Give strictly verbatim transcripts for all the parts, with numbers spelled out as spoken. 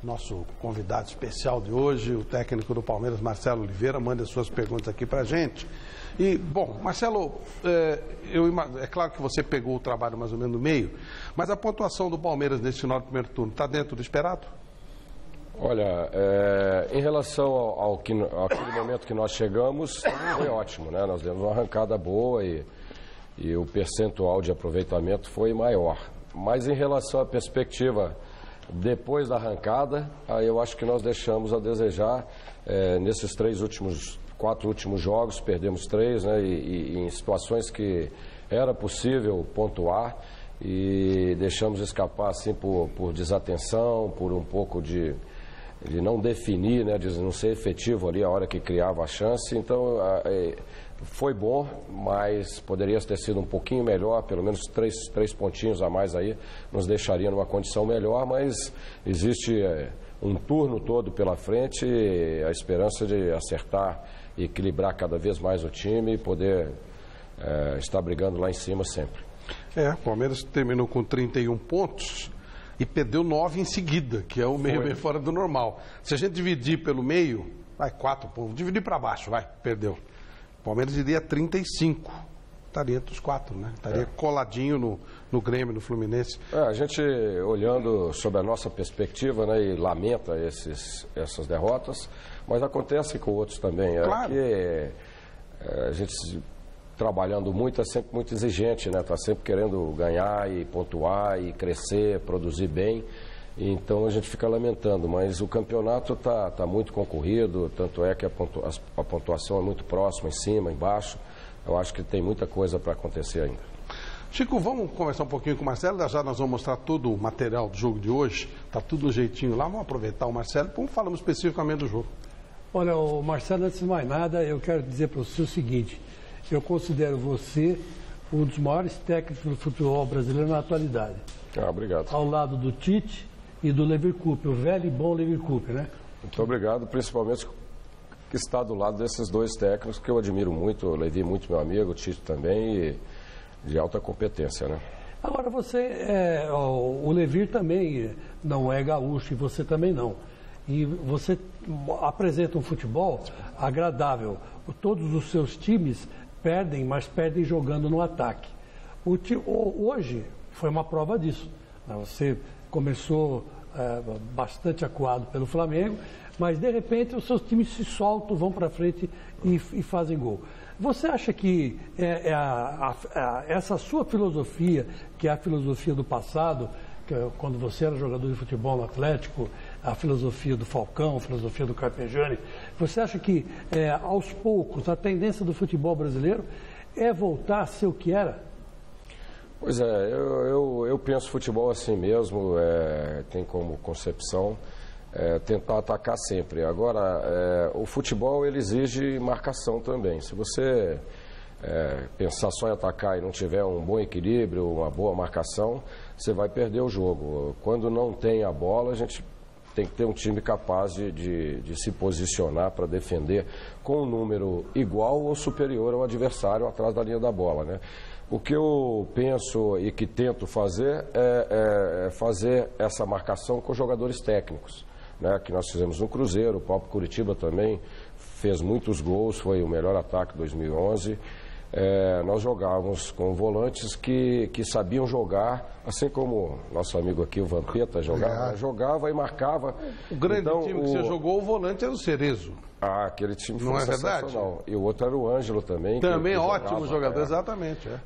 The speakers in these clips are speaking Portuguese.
Nosso convidado especial de hoje, o técnico do Palmeiras, Marcelo Oliveira, manda suas perguntas aqui pra gente. E, bom, Marcelo, é, eu, é claro que você pegou o trabalho mais ou menos no meio, mas a pontuação do Palmeiras nesse final do primeiro turno está dentro do esperado? Olha, é, em relação ao, ao que, àquele momento que nós chegamos, foi ótimo, né? Nós demos uma arrancada boa e, e o percentual de aproveitamento foi maior. Mas em relação à perspectiva depois da arrancada, aí eu acho que nós deixamos a desejar é, nesses três últimos, quatro últimos jogos, perdemos três, né? E, e, e em situações que era possível pontuar e deixamos escapar assim por, por desatenção, por um pouco de, de não definir, né? De não ser efetivo ali a hora que criava a chance. Então é, foi bom, mas poderia ter sido um pouquinho melhor, pelo menos três, três pontinhos a mais aí, nos deixaria numa condição melhor, mas existe é, um turno todo pela frente e a esperança de acertar e equilibrar cada vez mais o time e poder é, estar brigando lá em cima sempre. É, o Palmeiras terminou com trinta e um pontos e perdeu nove em seguida, que é o meio bem fora do normal. Se a gente dividir pelo meio, vai quatro pontos, dividir para baixo, vai, perdeu. O Palmeiras iria trinta e cinco, estaria entre os quatro, né? Estaria é. coladinho no, no Grêmio, no Fluminense. É, a gente olhando sob a nossa perspectiva, né, e lamenta esses, essas derrotas, mas acontece com outros também. É claro. que é, a gente trabalhando muito é sempre muito exigente, né? Está sempre querendo ganhar e pontuar e crescer, produzir bem. Então a gente fica lamentando, mas o campeonato está tá muito concorrido, tanto é que a, pontua, a pontuação é muito próxima, em cima, embaixo. Eu acho que tem muita coisa para acontecer ainda. Chico, vamos conversar um pouquinho com o Marcelo, já nós vamos mostrar todo o material do jogo de hoje, está tudo no jeitinho lá, vamos aproveitar o Marcelo, como falamos especificamente do jogo. Olha, o Marcelo, antes de mais nada, eu quero dizer para você o seguinte, eu considero você um dos maiores técnicos do futebol brasileiro na atualidade. Ah, obrigado. Ao lado do Tite e do Leverkusen, o velho e bom Leverkusen, né? Muito obrigado, principalmente que está do lado desses dois técnicos que eu admiro muito, o Levi muito meu amigo, o Tite também, e de alta competência, né? Agora você, é, o Levi também não é gaúcho e você também não. E você apresenta um futebol agradável. Todos os seus times perdem, mas perdem jogando no ataque. O ti, hoje foi uma prova disso. Você começou é, bastante acuado pelo Flamengo, mas de repente os seus times se soltam, vão para frente e, e fazem gol. Você acha que é, é a, a, a, essa sua filosofia, que é a filosofia do passado, que, quando você era jogador de futebol no Atlético, a filosofia do Falcão, a filosofia do Carpegiani, você acha que é, aos poucos a tendência do futebol brasileiro é voltar a ser o que era? Pois é, eu, eu, eu penso futebol assim mesmo, é, tem como concepção é, tentar atacar sempre. Agora, é, o futebol ele exige marcação também. Se você é, pensar só em atacar e não tiver um bom equilíbrio, uma boa marcação, você vai perder o jogo. Quando não tem a bola, a gente tem que ter um time capaz de, de, de se posicionar para defender com um número igual ou superior ao adversário atrás da linha da bola, né? O que eu penso e que tento fazer é, é fazer essa marcação com jogadores técnicos, né, que nós fizemos no Cruzeiro, o próprio Curitiba também fez muitos gols, foi o melhor ataque de dois mil e onze. É, nós jogávamos com volantes que, que sabiam jogar, assim como nosso amigo aqui, o Vampeta, jogava, é. jogava e marcava. O grande então, time o... que você jogou, o volante era o Cerezo. Ah, aquele time foi Não é sensacional. verdade? E o outro era o Ângelo também. Também que, que ótimo jogava, jogador, é. exatamente. É.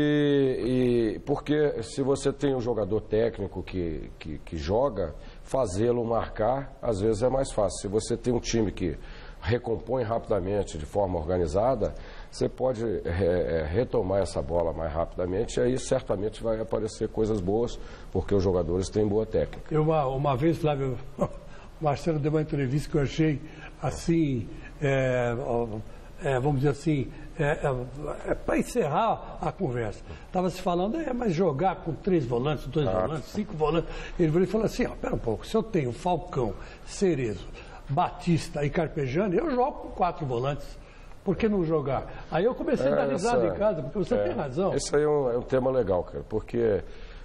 E, e porque se você tem um jogador técnico que, que, que joga, fazê-lo marcar, às vezes é mais fácil. Se você tem um time que recompõe rapidamente, de forma organizada, você pode é, retomar essa bola mais rapidamente e aí certamente vai aparecer coisas boas, porque os jogadores têm boa técnica. Eu, uma, uma vez, Flávio, o Marcelo deu uma entrevista que eu achei assim, é, é, vamos dizer assim, é, é, é, para encerrar a conversa. Estava se falando, é, mas jogar com três volantes, dois ah. volantes, cinco volantes. Ele falou assim, ó, pera um pouco, se eu tenho Falcão, Cerezo, Batista e Carpegiani, eu jogo com quatro volantes. Por que não jogar? Aí eu comecei é, a dar risada em casa, porque você é, tem razão. Esse aí é um, é um tema legal, cara, porque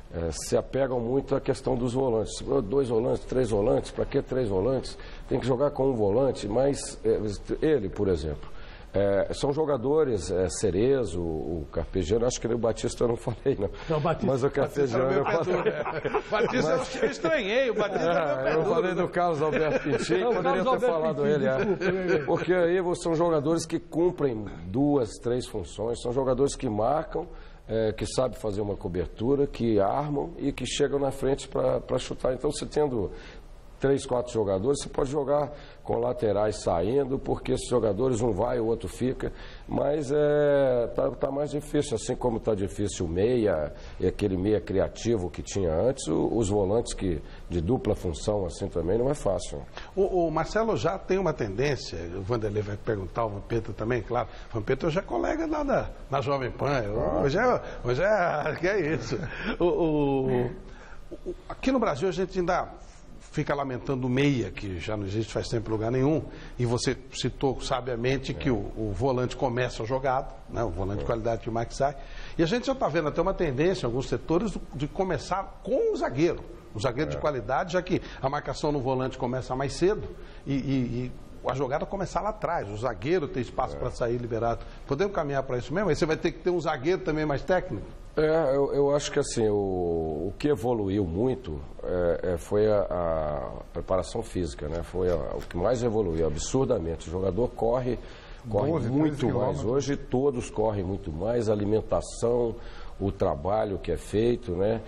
é, se apegam muito à questão dos volantes. Dois volantes, três volantes, para que três volantes? Tem que jogar com um volante, mas é, ele, por exemplo, é, são jogadores, é, Cerezo, o Carpegiani, acho que o Batista eu não falei, não. Não, Batista, mas o Carpegiani eu falei. Batista mas, eu estranhei, o Batista é, eu falei do Carlos Alberto Pintinho, não, poderia ter Alberto falado Pintinho, ele, é. Porque aí são jogadores que cumprem duas, três funções, são jogadores que marcam, É, que sabe fazer uma cobertura, que armam e que chegam na frente para chutar. Então, você tendo três, quatro jogadores, você pode jogar com laterais saindo, porque esses jogadores, um vai, o outro fica, mas é, tá, tá mais difícil, assim como está difícil o meia, e aquele meia criativo que tinha antes, o, os volantes que, de dupla função assim também não é fácil. O, o Marcelo já tem uma tendência, o Vanderlei vai perguntar, o Vampeta também, claro, o Vampeta hoje é colega lá na, na Jovem Pan, ah. hoje, é, hoje é, que é isso. O, o, o, aqui no Brasil a gente ainda fica lamentando o meia, que já não existe faz tempo em lugar nenhum, e você citou sabiamente que o, o volante começa a jogada, né, o volante de qualidade que o Mike sai, e a gente já está vendo até uma tendência em alguns setores de começar com o zagueiro, o zagueiro é. de qualidade, já que a marcação no volante começa mais cedo e, e, e a jogada começar lá atrás, o zagueiro tem espaço é. para sair liberado. Podemos caminhar para isso mesmo? Aí você vai ter que ter um zagueiro também mais técnico? É, eu, eu acho que assim, o, o que evoluiu muito é, é, foi a, a preparação física, né? Foi a, o que mais evoluiu, absurdamente. O jogador corre, corre muito mais. Hoje todos correm muito mais, a alimentação, o trabalho que é feito, né?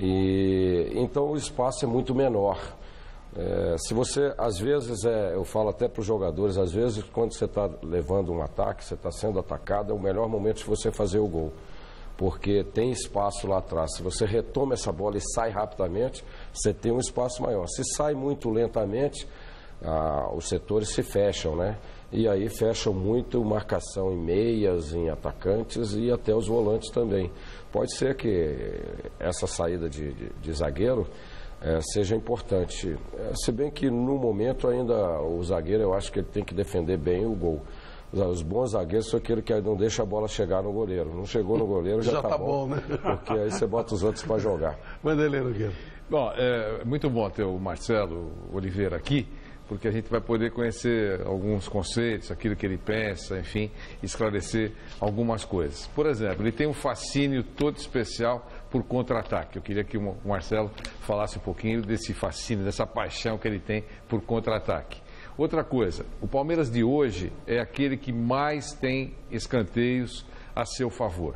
E, então o espaço é muito menor. É, se você, às vezes, é, eu falo até para os jogadores, às vezes quando você está levando um ataque, você está sendo atacado, é o melhor momento de você fazer o gol. Porque tem espaço lá atrás. Se você retoma essa bola e sai rapidamente, você tem um espaço maior. Se sai muito lentamente, ah, os setores se fecham, né? E aí fecham muito marcação em meias, em atacantes e até os volantes também. Pode ser que essa saída de, de, de zagueiro é, seja importante. É, se bem que no momento ainda o zagueiro, eu acho que ele tem que defender bem o gol. Os bons zagueiros são aquele que não deixa a bola chegar no goleiro. Não chegou no goleiro, já, já tá, tá bom, bom, né? Porque aí você bota os outros para jogar. Vanderlei Nogueira. Bom, é muito bom ter o Marcelo Oliveira aqui, porque a gente vai poder conhecer alguns conceitos, aquilo que ele pensa, enfim, esclarecer algumas coisas. Por exemplo, ele tem um fascínio todo especial por contra-ataque. Eu queria que o Marcelo falasse um pouquinho desse fascínio, dessa paixão que ele tem por contra-ataque. Outra coisa, o Palmeiras de hoje é aquele que mais tem escanteios a seu favor.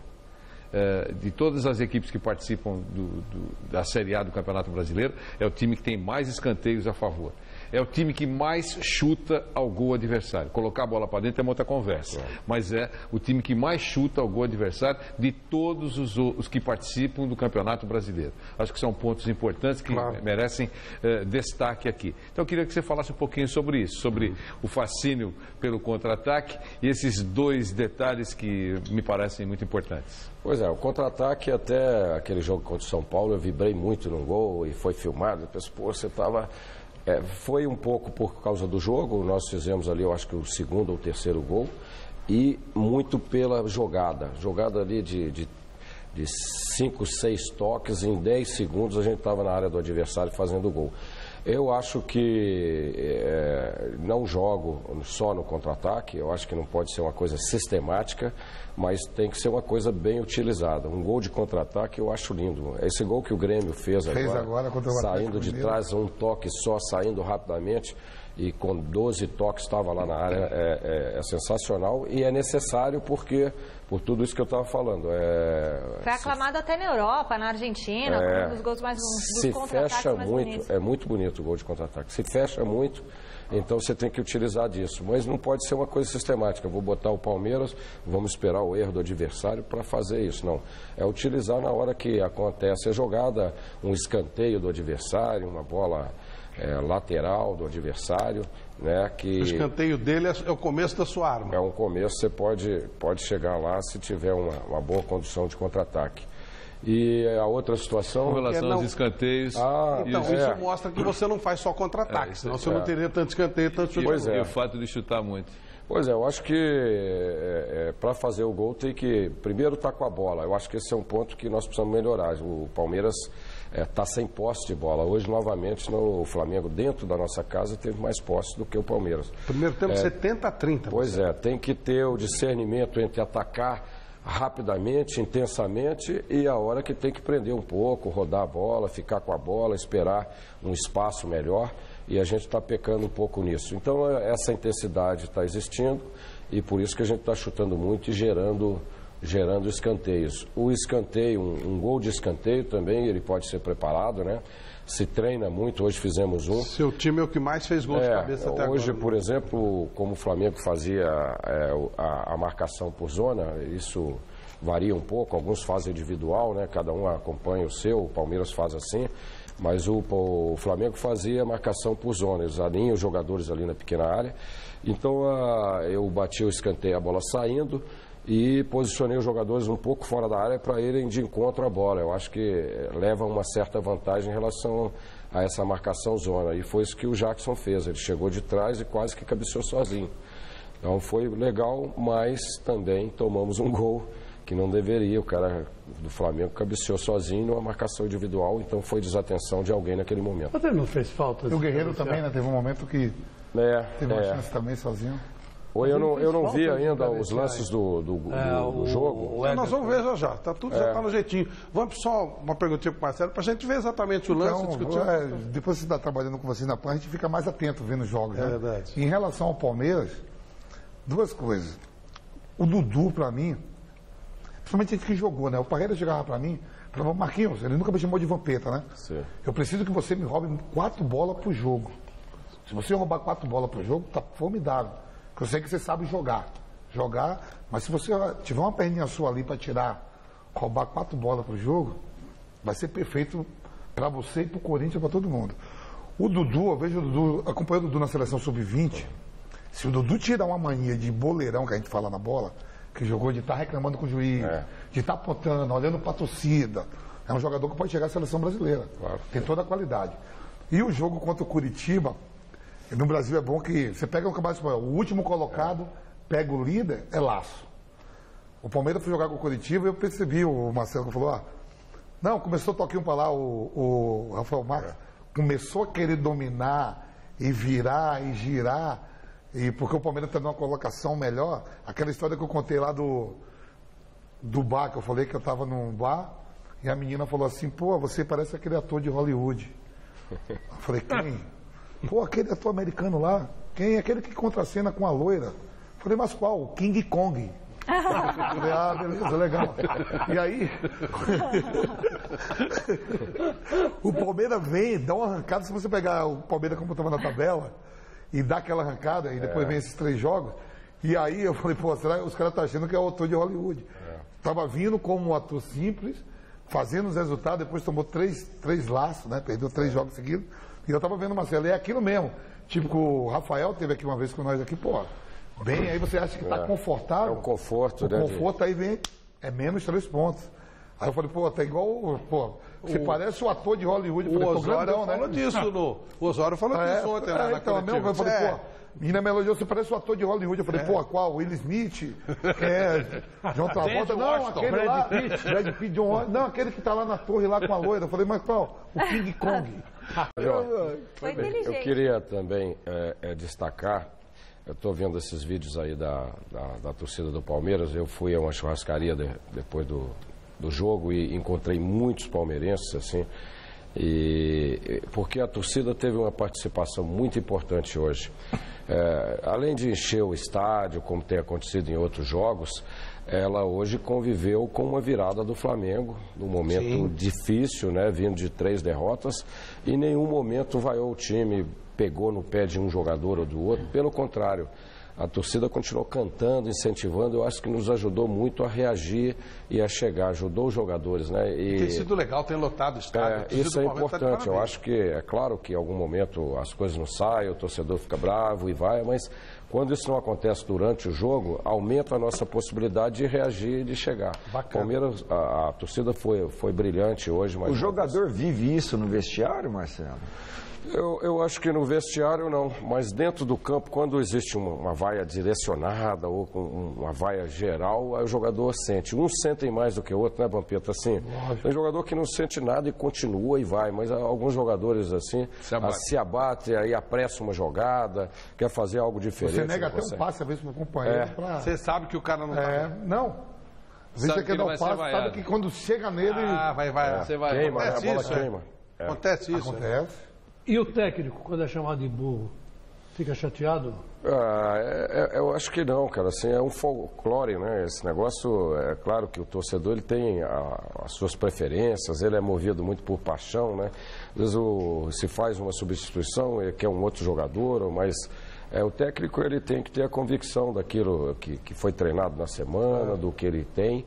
É, de todas as equipes que participam do, do, da Série A do Campeonato Brasileiro, é o time que tem mais escanteios a favor. É o time que mais chuta ao gol adversário. Colocar a bola para dentro é uma outra conversa. É. Mas é o time que mais chuta ao gol adversário de todos os, os que participam do Campeonato Brasileiro. Acho que são pontos importantes que claro. merecem eh, destaque aqui. Então eu queria que você falasse um pouquinho sobre isso, sobre uhum. o fascínio pelo contra-ataque e esses dois detalhes que me parecem muito importantes. Pois é, o contra-ataque, até aquele jogo contra o São Paulo, eu vibrei muito no gol e foi filmado. Eu pensei, pô, você estava... É, foi um pouco por causa do jogo, nós fizemos ali, eu acho que o segundo ou terceiro gol, e muito pela jogada. Jogada ali de, de, de cinco, seis toques, em dez segundos a gente estava na área do adversário fazendo gol. Eu acho que é, não jogo só no contra-ataque, eu acho que não pode ser uma coisa sistemática, mas tem que ser uma coisa bem utilizada. Um gol de contra-ataque eu acho lindo. Esse gol que o Grêmio fez, fez agora, agora contra o saindo de trás, um toque só, saindo rapidamente, e com doze toques estava lá na área, é, é, é sensacional e é necessário porque, por tudo isso que eu estava falando. É, Foi aclamado se, até na Europa, na Argentina, é, como um dos gols mais dos se fecha mais muito, bonitos. É muito bonito o gol de contra-ataque. Se fecha muito, então você tem que utilizar disso. Mas não pode ser uma coisa sistemática. Vou botar o Palmeiras, vamos esperar o erro do adversário para fazer isso. Não. É utilizar na hora que acontece a jogada, um escanteio do adversário, uma bola... É, lateral do adversário, né, que... O escanteio dele é o começo da sua arma. É um começo, você pode, pode chegar lá se tiver uma, uma boa condição de contra-ataque. E a outra situação... Com relação não... aos escanteios... Ah, então, isso, é. isso mostra que você não faz só contra-ataque, é, senão você é. não teria tanto escanteio, tanto chute. Pois é. E o fato de chutar muito. Pois é, eu acho que é, é, para fazer o gol tem que primeiro estar com a bola. Eu acho que esse é um ponto que nós precisamos melhorar. O Palmeiras está é, sem posse de bola. Hoje, novamente, no, o Flamengo, dentro da nossa casa, teve mais posse do que o Palmeiras. Primeiro tempo, é, setenta a trinta. Pois é, tem que ter o discernimento entre atacar rapidamente, intensamente, e a hora que tem que prender um pouco, rodar a bola, ficar com a bola, esperar um espaço melhor, e a gente está pecando um pouco nisso. Então, essa intensidade está existindo, e por isso que a gente está chutando muito e gerando, gerando escanteios. O escanteio, um, um gol de escanteio também, ele pode ser preparado, né? Se treina muito, hoje fizemos um. Seu time é o que mais fez gol é, de cabeça até hoje, agora. por exemplo, como o Flamengo fazia é, a, a marcação por zona, isso varia um pouco, alguns fazem individual, né? Cada um acompanha o seu, o Palmeiras faz assim, mas o, o Flamengo fazia a marcação por zona, eles alinham os jogadores ali na pequena área. Então a, eu bati o escanteio, a bola saindo, e posicionei os jogadores um pouco fora da área para irem de encontro à bola. Eu acho que leva uma certa vantagem em relação a essa marcação zona. E foi isso que o Jackson fez. Ele chegou de trás e quase que cabeceou sozinho. Então foi legal, mas também tomamos um gol que não deveria. O cara do Flamengo cabeceou sozinho numa marcação individual, então foi desatenção de alguém naquele momento. Mas ele não fez falta. E o Guerreiro também, né? Teve um momento que É, teve uma é. chance também sozinho. Oi, eu não, eu não vi falta de ainda os cabecear. lances do, do, do- É, do o- jogo. o Nós vamos ver já já, tá tudo já tá no jeitinho. Vamos só uma perguntinha para o Marcelo, para a gente ver exatamente o lance, discutir. Então, é, depois que você está trabalhando com você na Pan, a gente fica mais atento vendo os jogos. É né? verdade. Em relação ao Palmeiras, duas coisas. O Dudu, para mim, principalmente a gente que jogou, né? O Parreira chegava para mim, falava, Marquinhos, ele nunca me chamou de vampeta, né? Sim. Eu preciso que você me roube quatro bolas pro jogo. Se você roubar quatro bolas pro jogo, tá formidável. Porque eu sei que você sabe jogar. Jogar, mas se você tiver uma perninha sua ali para tirar, roubar quatro bolas pro jogo, vai ser perfeito para você e pro Corinthians, para todo mundo. O Dudu, eu vejo o Dudu, acompanho o Dudu na seleção sub vinte. Se o Dudu tirar uma mania de boleirão que a gente fala na bola, que jogou de estar reclamando com o juiz, É. de estar apontando, olhando para a torcida, é um jogador que pode chegar à seleção brasileira. Claro. Tem toda a qualidade. E o jogo contra o Curitiba, no Brasil é bom que você pega o campeonato espanhol, o último colocado pega o líder, é laço. O Palmeiras foi jogar com o Curitiba e eu percebi, o Marcelo falou, ah, não, começou a toquinho para lá, o, o Rafael Marques, é. começou a querer dominar e virar e girar, e porque o Palmeiras está numa colocação melhor, aquela história que eu contei lá do, do bar, que eu falei que eu estava num bar, e a menina falou assim, pô, você parece aquele ator de Hollywood. Eu falei, quem? Pô, aquele ator americano lá, quem? Aquele que contracena com a loira. Eu falei, mas qual? O King Kong. Eu falei, ah, beleza, legal. E aí, o Palmeiras vem, dá uma arrancada, se você pegar o Palmeiras como estava na tabela, e dá aquela arrancada, e depois é. vem esses três jogos, e aí eu falei, pô, será que os caras estão achando que é o ator de Hollywood? É. Tava vindo como um ator simples, fazendo os resultados, depois tomou três, três laços, né? Perdeu três é. jogos seguidos. E eu tava vendo, Marcelo, é aquilo mesmo. Tipo, o Rafael teve aqui uma vez com nós aqui, pô, bem, aí você acha que tá é. confortável. É o conforto, o né? conforto de... aí vem, é menos três pontos. Aí eu falei, pô, tá igual, pô, você o... parece o ator de Hollywood. Eu o falei, Osório grandão, falou né? disso, no... o Osório falou é, disso ontem lá é, na então, coletiva. Eu falei, é. pô, menina me elogiou, você parece o ator de Hollywood. Eu falei, é. pô, qual? Will Smith? É, John Travolta? Não, Washington, aquele Brad lá, Pitt. Brad Pitt, John Washington. Não, aquele que tá lá na torre, lá com a loira. Eu falei, mas qual? O King Kong. Foi inteligente. Eu queria também é, é, destacar, eu estou vendo esses vídeos aí da, da, da torcida do Palmeiras, eu fui a uma churrascaria de, depois do, do jogo e encontrei muitos palmeirenses, assim, e, porque a torcida teve uma participação muito importante hoje. É, além de encher o estádio, como tem acontecido em outros jogos, ela hoje conviveu com uma virada do Flamengo, num momento Sim. difícil, né, vindo de três derrotas, e em nenhum momento vaiou o time, pegou no pé de um jogador ou do outro, pelo contrário, a torcida continuou cantando, incentivando, eu acho que nos ajudou muito a reagir e a chegar, ajudou os jogadores, né? E, tem sido legal, tem lotado o estádio. É, isso é importante, eu acho que, é claro que em algum momento as coisas não saem, o torcedor fica bravo e vai, mas quando isso não acontece durante o jogo, aumenta a nossa possibilidade de reagir e de chegar. Bacana. Palmeiras, a, a torcida foi, foi brilhante hoje. Mas o jogador vive isso no vestiário, Marcelo? Eu, eu acho que no vestiário não, mas dentro do campo, quando existe uma, uma vaia direcionada ou com uma vaia geral, aí o jogador sente. Uns sentem mais do que o outro, né, Vampeta? Assim, tem jogador que não sente nada e continua e vai, mas alguns jogadores assim se abate, se abate aí apressa uma jogada, quer fazer algo diferente. Você nega até um passe, às vezes, para o companheiro. É. Pra... Você sabe que o cara não é, tá... Não. Às vezes você quer dar um passe, sabe que quando chega nele... Ah, vai, vai. É. Você vai. Queima, Acontece a bola isso, queima. É. Acontece isso. Acontece. E o técnico, quando é chamado de burro, fica chateado? Ah, é, é, eu acho que não, cara. Assim, é um folclore, né? Esse negócio, é claro que o torcedor ele tem a, as suas preferências, ele é movido muito por paixão, né? Às vezes o, se faz uma substituição, ele quer um outro jogador, mas é, o técnico ele tem que ter a convicção daquilo que, que foi treinado na semana, do que ele tem.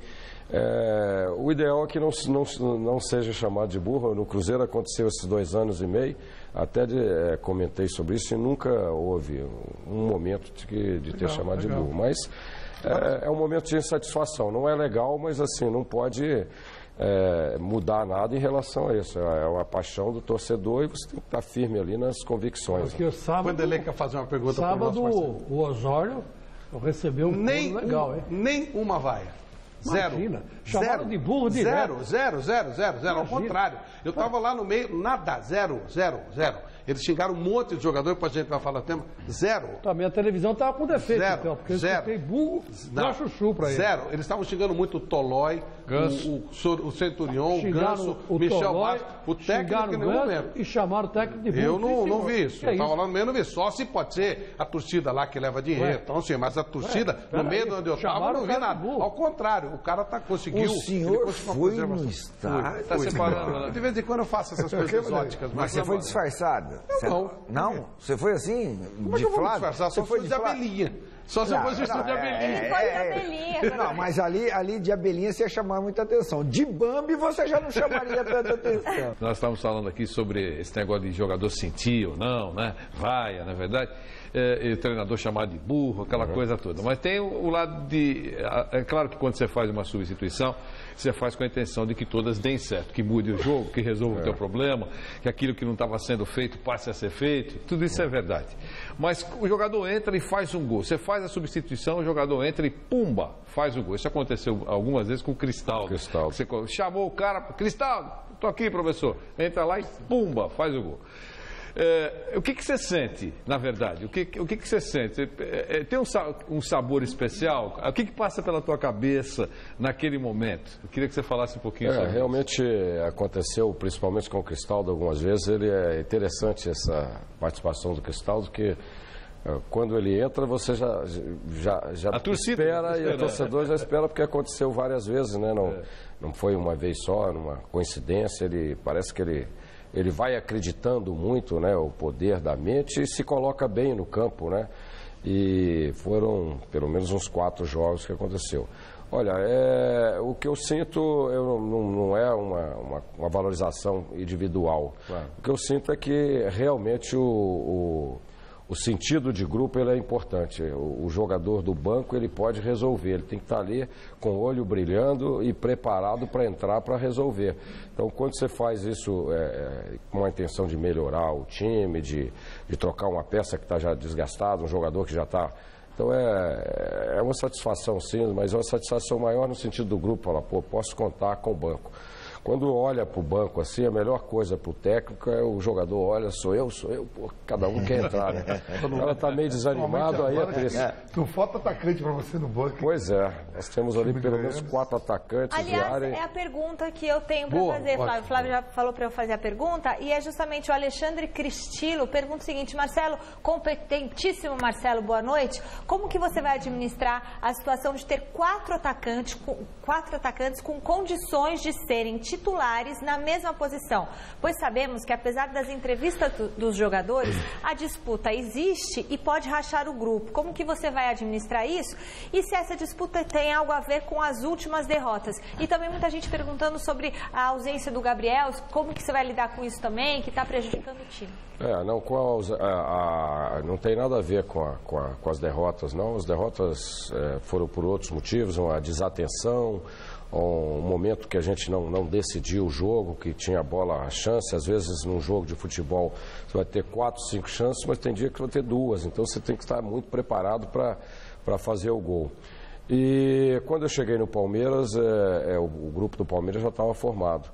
É, o ideal é que não, não, não seja chamado de burro. No Cruzeiro aconteceu esses dois anos e meio, até de, é, comentei sobre isso e nunca houve um momento de, que, de ter legal, chamado legal. de burro. Mas é, é um momento de insatisfação. Não é legal, mas assim, não pode é, mudar nada em relação a isso. É uma paixão do torcedor e você tem que estar firme ali nas convicções. Porque o sábado, Quando ele quer fazer uma pergunta para o sábado nosso parceiro. o Osório recebeu um Nem, pulo legal, um, hein? nem uma vaia. Zero. Imagina, chamaram Zero. de burro direto. Zero, zero, zero, zero, zero. Ao Imagina. contrário. Eu estava lá no meio, nada, zero, zero, zero. Eles xingaram um monte de jogador, depois a gente vai falar o tema. Zero. Também a televisão estava com defeito, Zero, então, porque eu zero. escutei burro, Não, dá chuchu para ele. Zero. Eles estavam xingando muito o Tolói, Ganso. o, o, Sor- o Centurion, o Xingaram Ganso, o Michel Tolói, Bastos, o técnico xingaram em o nenhum Ganso momento. e chamaram o técnico de burro. Eu Sim, não, não senhor. vi isso. Que Eu é estava isso? lá no meio, não vi. Só se pode ser a torcida lá que leva dinheiro. Ué. Então, sim, mas a torcida, Ué, no meio peraí, de onde eu estava, chamaram não o vi cara de nada. burro. Ao contrário, o cara tá, conseguiu. O senhor ele conseguiu uma foi preservação. no estádio? Tá separando, né? De vez em quando eu faço essas coisas exóticas. Mas você foi disfarçado? Você- não. Não? Você foi assim? Como é de que eu vou Flávio? disfarçar? Só Você foi se de fosse de Flávio? abelhinha. Só se eu Não, fosse vestido não, de é- abelhinha. Foi de abelhinha. Não, mas ali, ali de abelhinha você ia chamar muita atenção. De Bambi você já não chamaria tanta atenção. Nós estamos falando aqui sobre esse negócio de jogador sentir ou não, né? Vaia, na verdade. É, e o treinador chamado de burro, aquela coisa toda. Mas tem o, o lado de... É claro que quando você faz uma substituição, você faz com a intenção de que todas deem certo, que mude o jogo, que resolva o teu problema, que aquilo que não estava sendo feito passe a ser feito. Tudo isso é verdade. Mas o jogador entra e faz um gol. Você faz a substituição, o jogador entra e pumba, faz o gol. Isso aconteceu algumas vezes com o Cristaldo. Cristaldo. Você chamou o cara, Cristaldo, tô aqui, professor. Entra lá e pumba, faz o gol. É, o que, que você sente, na verdade? O que, o que, que você sente? É, é, tem um, sa- um sabor especial? O que, que passa pela tua cabeça naquele momento? Eu queria que você falasse um pouquinho É, sobre isso. realmente aconteceu, principalmente com o Cristaldo, algumas vezes. Ele é interessante essa participação do Cristaldo, que eh, quando ele entra, você já, já, já A torcida espera tá e o esperando. torcedor já espera, porque aconteceu várias vezes, né? Não, não foi uma vez só, numa coincidência. Ele parece que ele, ele vai acreditando muito, né? O poder da mente e se coloca bem no campo, né? E foram pelo menos uns quatro jogos que aconteceu. Olha, é, o que eu sinto eu, não, não é uma, uma, uma valorização individual. Claro. O que eu sinto é que realmente o, o, o sentido de grupo ele é importante. O, o jogador do banco ele pode resolver, ele tem que estar ali com o olho brilhando e preparado para entrar para resolver. Então, quando você faz isso é, é, com a intenção de melhorar o time, de, de trocar uma peça que está já desgastada, um jogador que já está... Então é, é uma satisfação sim, mas é uma satisfação maior no sentido do grupo, falar, pô, posso contar com o banco. Quando olha para o banco assim, a melhor coisa para o técnico é o jogador olha, sou eu, sou eu, pô, cada um quer entrar, né? O cara está meio desanimado, aí é triste. Não falta atacante para você no banco. Pois é, nós temos ali pelo menos quatro atacantes de Aliás, área. é a pergunta que eu tenho para Boa, fazer, Flávio. ótimo. O Flávio já falou para eu fazer a pergunta, e é justamente o Alexandre Cristilo. Pergunta o seguinte, Marcelo, competentíssimo Marcelo, boa noite. Como que você vai administrar a situação de ter quatro atacantes com, quatro atacantes com condições de serem titulares titulares na mesma posição? Pois sabemos que, apesar das entrevistas do, dos jogadores, a disputa existe e pode rachar o grupo. Como que você vai administrar isso? E se essa disputa tem algo a ver com as últimas derrotas? E também muita gente perguntando sobre a ausência do Gabriel, como que você vai lidar com isso também, que está prejudicando o time? É, não, com a, a, a, não tem nada a ver com, a, com, a, com as derrotas, não. As derrotas é, foram por outros motivos, uma desatenção, um momento que a gente não, não decidiu o jogo, que tinha a bola a chance. Às vezes, num jogo de futebol, você vai ter quatro, cinco chances, mas tem dia que vai ter duas. Então, você tem que estar muito preparado para fazer o gol. E quando eu cheguei no Palmeiras, é, é, o, o grupo do Palmeiras já estava formado.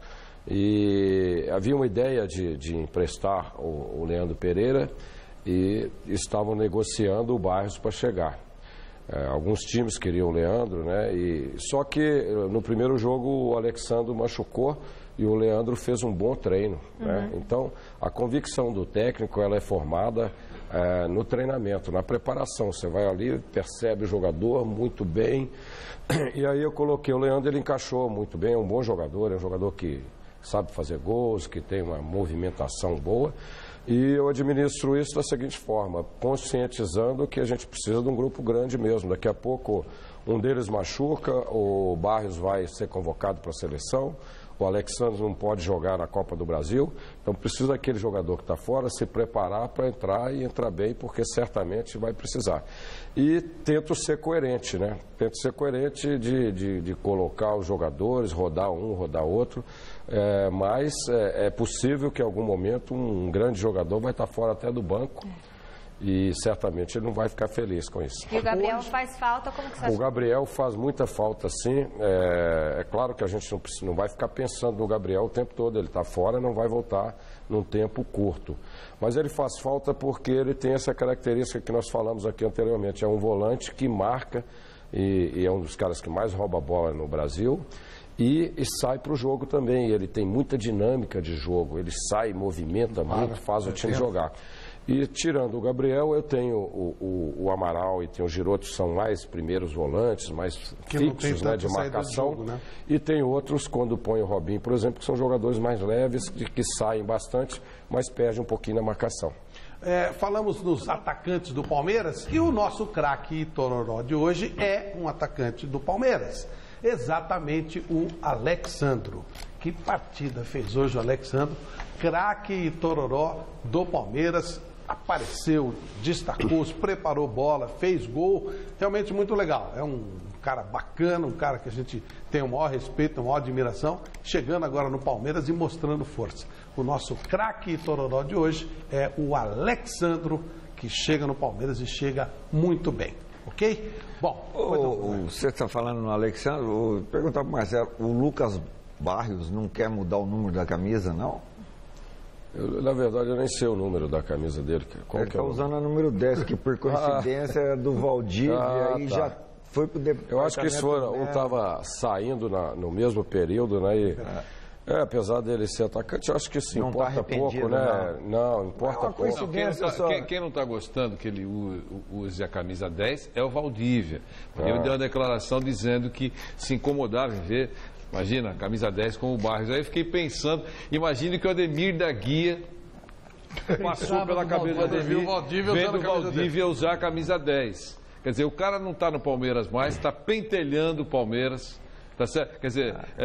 E havia uma ideia de, de emprestar o, o Leandro Pereira e estavam negociando o Barrios para chegar. É, alguns times queriam o Leandro, né? E, só que no primeiro jogo o Alexandre machucou e o Leandro fez um bom treino. Uhum. Né? Então, a convicção do técnico ela é formada é, no treinamento, na preparação. Você vai ali, percebe o jogador muito bem. E aí eu coloquei o Leandro, ele encaixou muito bem, é um bom jogador, é um jogador que sabe fazer gols, que tem uma movimentação boa. E eu administro isso da seguinte forma, conscientizando que a gente precisa de um grupo grande mesmo. Daqui a pouco um deles machuca, o Barrios vai ser convocado para a seleção, o Alexandre não pode jogar na Copa do Brasil, então precisa daquele jogador que está fora se preparar para entrar e entrar bem, porque certamente vai precisar. E tento ser coerente, né? Tento ser coerente de, de, de colocar os jogadores, rodar um, rodar outro, é, mas é, é possível que em algum momento um, um grande jogador vai estar fora até do banco. E certamente ele não vai ficar feliz com isso. E o Gabriel Hoje, faz falta? Como que você acha? O Gabriel faz muita falta, sim. É, é claro que a gente não, não vai ficar pensando no Gabriel o tempo todo. Ele está fora, não vai voltar num tempo curto. Mas ele faz falta porque ele tem essa característica que nós falamos aqui anteriormente. É um volante que marca e, e é um dos caras que mais rouba a bola no Brasil. E, e sai para o jogo também. Ele tem muita dinâmica de jogo. Ele sai, movimenta muito, faz o time jogar. E tirando o Gabriel, eu tenho o, o, o Amaral e tenho o Giroto, que são mais primeiros volantes, mais que fixos, né, de marcação. Jogo, né? E tem outros, quando põe o Robinho, por exemplo, que são jogadores mais leves, que, que saem bastante, mas perdem um pouquinho na marcação. É, falamos nos atacantes do Palmeiras e o nosso craque Tororó de hoje é um atacante do Palmeiras. Exatamente o Alexandro. Que partida fez hoje o Alexandro, craque Tororó do Palmeiras, apareceu, destacou-se, preparou bola, fez gol, realmente muito legal. É um cara bacana, um cara que a gente tem o maior respeito, a maior admiração, chegando agora no Palmeiras e mostrando força. O nosso craque Tororó de hoje é o Alexandro, que chega no Palmeiras e chega muito bem. Ok? Bom, o, o, você está falando no Alexandre, vou perguntar para o Marcelo, o Lucas Barrios não quer mudar o número da camisa, não? Eu, na verdade, eu nem sei o número da camisa dele. Qual Ele que é está usando a número dez, que por coincidência é do Valdívia, ah, e tá. já foi para o departamento. Eu acho que isso foi, um estava saindo na, no mesmo período, né? E, é. É, apesar dele ser atacante, eu acho que isso não importa tá pouco, né? Não, não importa não, pouco. Não, quem, não tá, só... quem, quem não está gostando que ele use a camisa dez é o Valdívia. Porque ah. ele deu uma declaração dizendo que se incomodava em ver, imagina, a camisa dez com o Barrios. Aí eu fiquei pensando, imagine que o Ademir da Guia passou pela cabeça dele, vendo o Valdívia usar a camisa dez. Quer dizer, o cara não está no Palmeiras mais, está pentelhando o Palmeiras. Tá certo? Quer dizer, é,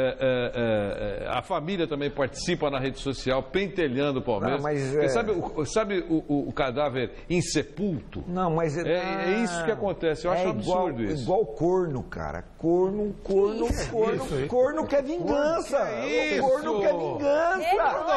é, é, a família também participa na rede social, pentelhando o Palmeiras. Não, mas é... Sabe, o, sabe o, o, o cadáver insepulto? Não, mas... É, é isso que acontece, eu acho é um absurdo igual, isso. Igual corno, cara. Corno, corno, isso, corno, isso, corno quer vingança. Que corno quer vingança.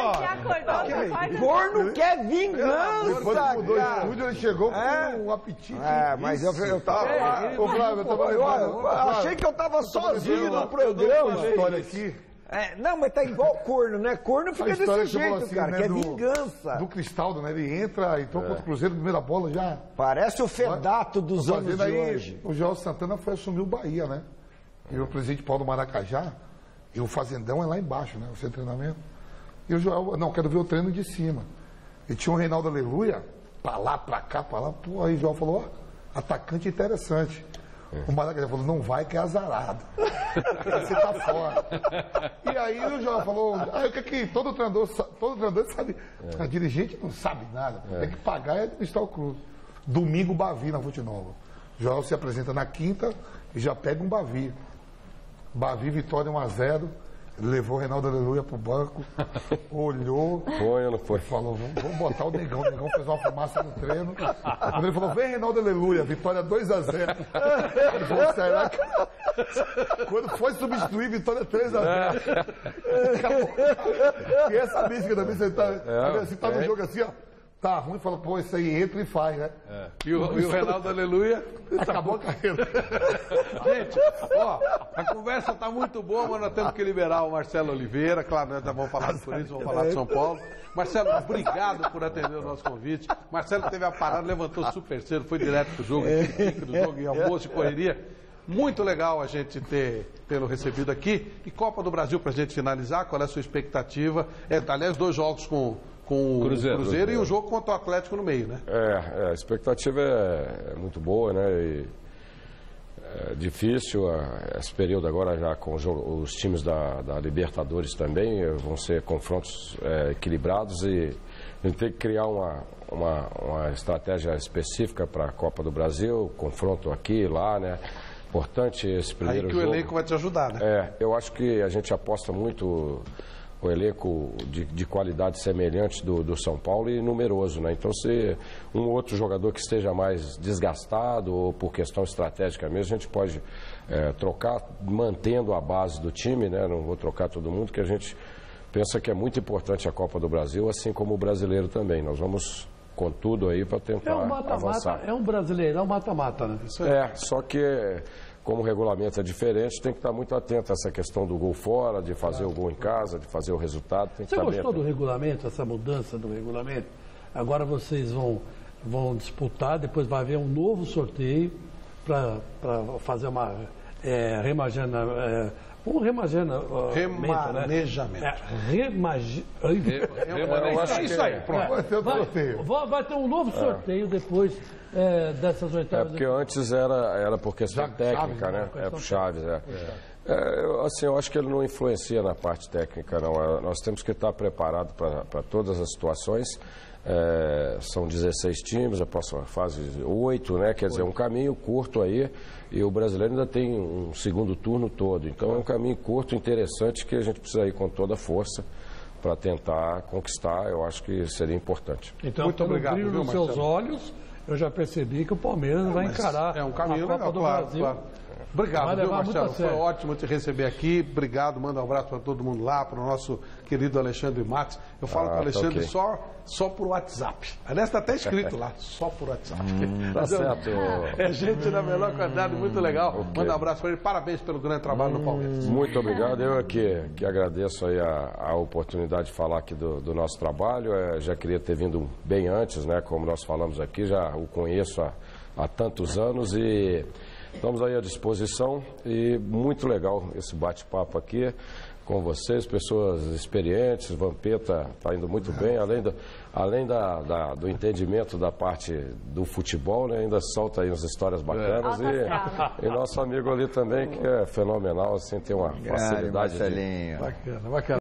Ele corno quer vingança, Depois que mudou o estúdio, ele chegou é. com um apetite. É, mas eu, eu tava... É, ô, Flávio, eu tava... Eu, eu, eu achei que eu tava sozinho no programa. História aqui. É, não, mas tá igual corno, né? Corno fica desse jeito, assim, cara, né, que é do, vingança. Do Cristaldo, né? Ele entra, entrou é. contra o Cruzeiro, primeira bola já. Parece o Fedato dos anos de aí, hoje. O João Santana foi assumir o Bahia, né? E o presidente Paulo Maracajá, e o Fazendão é lá embaixo, né? O seu treinamento. E o Joel, não, quero ver o treino de cima. E tinha o Reinaldo Aleluia, pra lá, pra cá, pra lá. Pô, aí o João falou, ó, atacante interessante. O Maraca já falou, não vai que é azarado. Você tá fora. E aí o João falou, ah, o que é que todo treinador, todo treinador sabe? É. A dirigente não sabe nada. É. Tem que pagar e administrar o clube. Domingo, Bavi na Fonte Nova. O João se apresenta na quinta e já pega um Bavi. Bavi, vitória um a zero. Levou o Reinaldo Aleluia pro banco, olhou. Foi ou não foi? Falou, vamos, vamos botar o Negão. O Negão fez uma fumaça no treino. Quando ele falou, vem Reinaldo Aleluia, vitória dois a zero. Ele falou, será que... Quando foi substituir, vitória três a zero. E essa mística também, você tá, é, você tá no é. jogo assim, ó. Tá ruim, fala, pô, isso aí entra e faz, né? É. E, o, e o Reinaldo Aleluia acabou a carreira. Gente, ó, a conversa tá muito boa, mas nós temos que liberar o Marcelo Oliveira. Claro, nós já vamos falar por isso, vamos falar de São Paulo. Marcelo, obrigado por atender o nosso convite. Marcelo teve a parada, levantou super cedo, foi direto pro jogo, pique do jogo, e almoço e correria. Muito legal a gente ter tê-lo recebido aqui. E Copa do Brasil, pra gente finalizar, qual é a sua expectativa? É, aliás, dois jogos com... com o Cruzeiro, Cruzeiro e o jogo contra o Atlético no meio, né? É, é a expectativa é, é muito boa, né? E é difícil, é, esse período agora já com os, os times da, da Libertadores também, vão ser confrontos é, equilibrados e a gente tem que criar uma, uma, uma estratégia específica para a Copa do Brasil, confronto aqui e lá, né? Importante esse primeiro jogo. Aí que o elenco vai te ajudar, né? É, eu acho que a gente aposta muito... o elenco de, de qualidade semelhante do, do São Paulo e numeroso, né? Então, se um outro jogador que esteja mais desgastado ou por questão estratégica mesmo, a gente pode é, trocar, mantendo a base do time, né? Não vou trocar todo mundo, que a gente pensa que é muito importante a Copa do Brasil, assim como o brasileiro também. Nós vamos com tudo aí para tentar é um mata-mata, avançar. É um brasileiro, é um mata-mata, né? Isso é. é, só que... como o regulamento é diferente, tem que estar muito atento a essa questão do gol fora, de fazer o gol em casa, de fazer o resultado. Tem que Você gostou atento. do regulamento, essa mudança do regulamento? Agora vocês vão, vão disputar, depois vai haver um novo sorteio para fazer uma é, remagena, é, um remagena, remanejamento. Né? É, remagi... Remanejamento. Isso aí, pronto. Vai ter um sorteio. Vai, vai ter um novo sorteio é. depois é, dessas oitavas. É porque antes era, era por questão Já, técnica, Chaves, né? É pro Chaves, é. é. É, eu, assim, eu acho que ele não influencia na parte técnica, não. É, nós temos que estar preparados para todas as situações. É, são dezesseis times, a próxima fase oito, né? Quer dizer, um caminho curto aí. E o brasileiro ainda tem um segundo turno todo. Então é um caminho curto, interessante, que a gente precisa ir com toda a força para tentar conquistar. Eu acho que seria importante. Então, muito obrigado. Brilho nos seus olhos, eu já percebi que o Palmeiras não, vai encarar é um caminho a Copa legal, do claro, Brasil. Claro. Obrigado, viu, Marcelo? Foi ótimo te receber aqui. Obrigado, manda um abraço para todo mundo lá, para o nosso querido Alexandre Matos. Eu falo ah, com o Alexandre tá okay. só, só por WhatsApp. Aliás, está até escrito lá, só por WhatsApp. Hum, tá certo. É gente na melhor qualidade, muito legal. Okay. Manda um abraço para ele. Parabéns pelo grande trabalho hum, no Palmeiras. Muito obrigado. Eu aqui que agradeço aí a, a oportunidade de falar aqui do, do nosso trabalho. É, já queria ter vindo bem antes, né? Como nós falamos aqui, já o conheço há, há tantos anos e... Estamos aí à disposição e muito legal esse bate-papo aqui com vocês, pessoas experientes. Vampeta está indo muito bem, além, do, além da, da, do entendimento da parte do futebol, né, ainda solta aí umas histórias bacanas. É. E, e nosso amigo ali também, que é fenomenal, assim, tem uma facilidade. Marcelinho. De... Bacana, bacana.